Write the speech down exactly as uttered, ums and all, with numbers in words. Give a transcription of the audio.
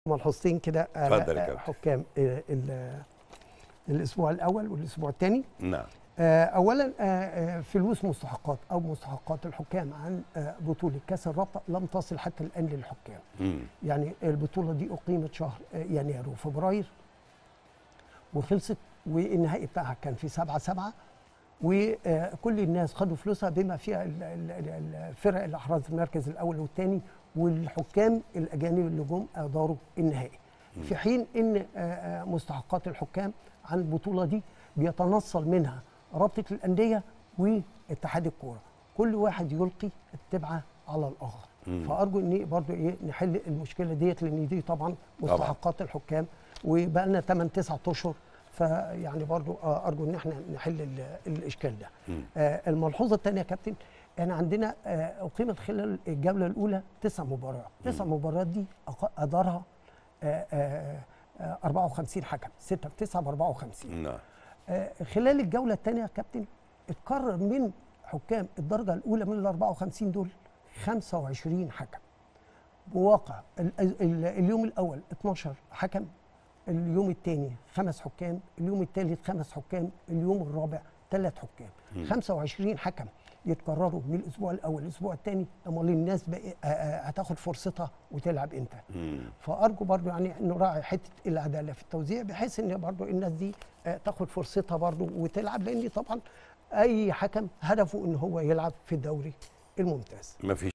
ملحوظتين كده اتفضل يا على كابتن. حكام ال- ال- الاسبوع الاول والاسبوع الثاني. نعم. اولا آه، فلوس مستحقات او مستحقات الحكام عن آه، بطوله كاس الرابطه لم تصل حتى الان للحكام. مم. يعني البطوله دي اقيمت شهر آه، يناير وفبراير وخلصت، والنهائي بتاعها كان في سبعة سبعة، وكل الناس خدوا فلوسها بما فيها ال- ال- ال- الفرق اللي احرزت المركز الاول والثاني، والحكام الاجانب اللي جم اداروا النهائي. في حين ان آه، آه، مستحقات الحكام عن البطوله دي بيتنصل منها رابطه الانديه واتحاد الكوره، كل واحد يلقي التبعه على الاخر. مم. فارجو ان برضو ايه نحل المشكله ديت، لان دي طبعا مستحقات الحكام وبقى لنا ثمانية تسعة اشهر، فيعني برضو آه، ارجو ان احنا نحل ال- الاشكال ده. مم. آه، الملحوظه الثانيه يا كابتن، احنا عندنا آه، اقيمت خلال الجوله الاولى تسع مباريات، تسع مباريات دي أق- ادارها آه، آه، آه، أربعة وخمسين حكم، ستة في تسعة ب أربعة وخمسين. نعم. آه، خلال الجوله الثانيه يا كابتن اتكرر من حكام الدرجه الاولى من ال أربعة وخمسين دول خمسة وعشرين حكم، بواقع ال- ال- اليوم الاول اتناشر حكم، اليوم الثاني خمس حكام، اليوم الثالث خمس حكام، اليوم الرابع ثلاث حكام. مم. خمسة وعشرين حكم يتكرروا من الاسبوع الاول للاسبوع الثاني، امال الناس بقى آه، آه، هتاخد فرصتها وتلعب امتى؟ مم. فارجو برضو يعني نراعي حته العداله في التوزيع، بحيث ان برضو الناس دي آه، تاخد فرصتها برضو وتلعب، لان طبعا اي حكم هدفه ان هو يلعب في الدوري الممتاز. ما فيش